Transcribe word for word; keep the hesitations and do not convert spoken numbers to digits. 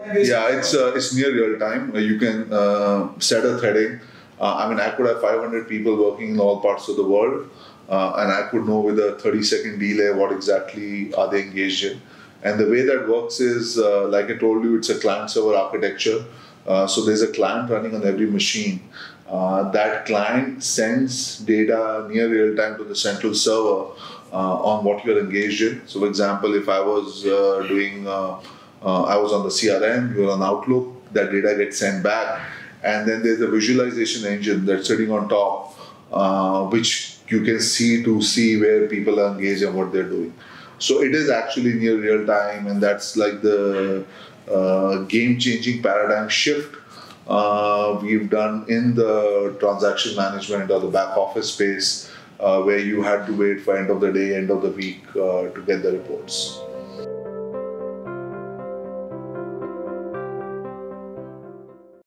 Yeah, it's uh, it's near real time. Uh, You can uh, set a threading. Uh, I mean, I could have five hundred people working in all parts of the world, uh, and I could know with a thirty second delay what exactly are they engaged in. And the way that works is, uh, like I told you, it's a client server architecture. Uh, so there's a client running on every machine. Uh, that client sends data near real time to the central server uh, on what you're engaged in. So, for example, if I was uh, doing uh, uh, I was on the C R M, you're on Outlook, that data gets sent back. And then there's a visualization engine that's sitting on top, uh, which you can see to see where people are engaged and what they're doing. So it is actually near real time, and that's like the uh, game changing paradigm shift uh, we've done in the transaction management or the back office space, uh, where you had to wait for end of the day, end of the week uh, to get the reports.